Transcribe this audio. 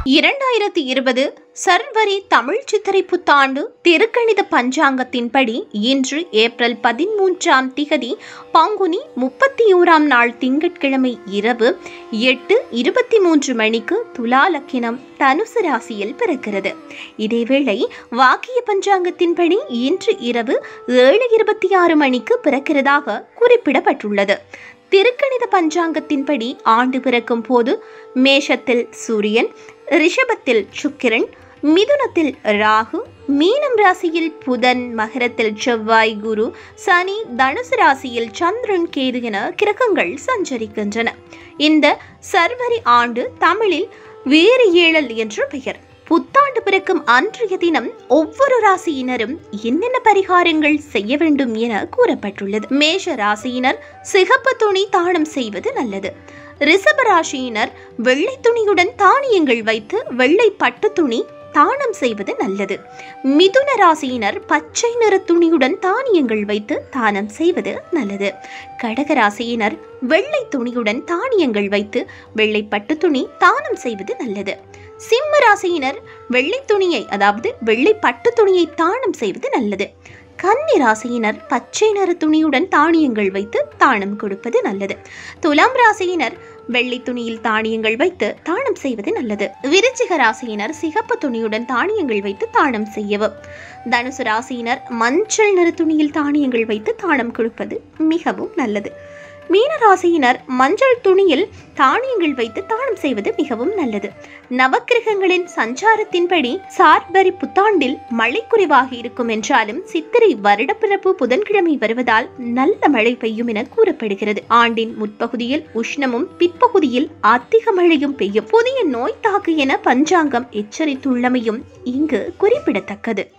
2020 சர்வரி தமிழ் சித்திரை புத்தாண்டு திருக்கணித பஞ்சாங்கத்தின்படி இன்று ஏப்ரல் 13ஆம் திகதி பங்குனி 31ஆம் நாள் திங்கட்கிழமை இரவு 8:23 மணிக்கு துலா லக்கினம் தனுசு ராசியில் பிறக்கிறது. இதேவேளை வாக்கிய பஞ்சாங்கத்தின்படி இன்று இரவு 7:26 மணிக்கு பிறக்கிறதாக குறிப்பிடப்பட்டுள்ளது. திருக்கணித பஞ்சாங்கத்தின்படி ஆண்டு பிறக்கும் போது மேஷத்தில் சூரியன், ரிஷபத்தில் சுக்கிரன், மிதுனத்தில் ராகு, மீனம் ராசியில் புதன், மகரத்தில் செவ்வாய், குரு, சனி, தனுசு ராசியில் சந்திரன், கேது என கிரகங்கள் சஞ்சரிக்கின்றன. இந்த சர்வரி ஆண்டு தமிழில் வேறு ஏழல் என்று பெயர். புத்தாண்டு பிறக்கும் அன்றைய தினம் ஒவ்வொரு ராசியினரும் என்னென்ன பரிகாரங்கள் செய்ய வேண்டும் என கூறப்பட்டுள்ளது. மேஷ ராசியினர் சிகப்பு துணி தானம் செய்வது நல்லது. ரிஷப ராசியினர் வெள்ளை துணியுடன் தானியங்கள் வைத்து வெள்ளை பட்டு துணி தானம் செய்வது நல்லது. மிதுன ராசியினர் பச்சை நிற துணியுடன் தானியங்கள் வைத்து தானம் செய்வது நல்லது. கடக ராசியினர் வெள்ளை துணியுடன் தானியங்கள் வைத்து வெள்ளை பட்டு துணி தானம் செய்வது நல்லது. சிம்ம ராசியினர் வெள்ளை துணியை அதாவது வெள்ளை பட்டு துணியை தானம் செய்வது நல்லது. கன்னி ராசியினர் பச்சை நிற துணியுடன் தானியங்கள் வைத்து தானம் கொடுப்பது நல்லது. துலாம் ராசியினர் வெள்ளை துணியில் தானியங்கள் வைத்து தானம் செய்வது நல்லது. விருச்சிக ராசியினர் சிகப்பு துணியுடன் தானியங்கள் வைத்து தானம் செய்யவும். தனுசு ராசியினர் மஞ்சள் நிற துணியில் தானியங்கள் வைத்து தானம் கொடுப்பது மிகவும் நல்லது. மீன ராசியினர் மஞ்சள் துணியில் தானியங்கள் வைத்து தானம் செய்வது மிகவும் நல்லது. நவக்கிரகங்களின் சஞ்சாரத்தின்படி சார்வரி புத்தாண்டில் மழை குறைவாக இருக்கும் என்றாலும் சித்திரை வருடப்பிறப்பு புதன்கிழமை வருவதால் நல்ல மழை பெய்யும் என கூறப்படுகிறது. ஆண்டின் முற்பகுதியில் உஷ்ணமும் பிற்பகுதியில் அதிக மழையும் பெய்யும். புதிய நோய் தாக்கு என பஞ்சாங்கம் எச்சரித்துள்ளமையும் இங்கு குறிப்பிடத்தக்கது.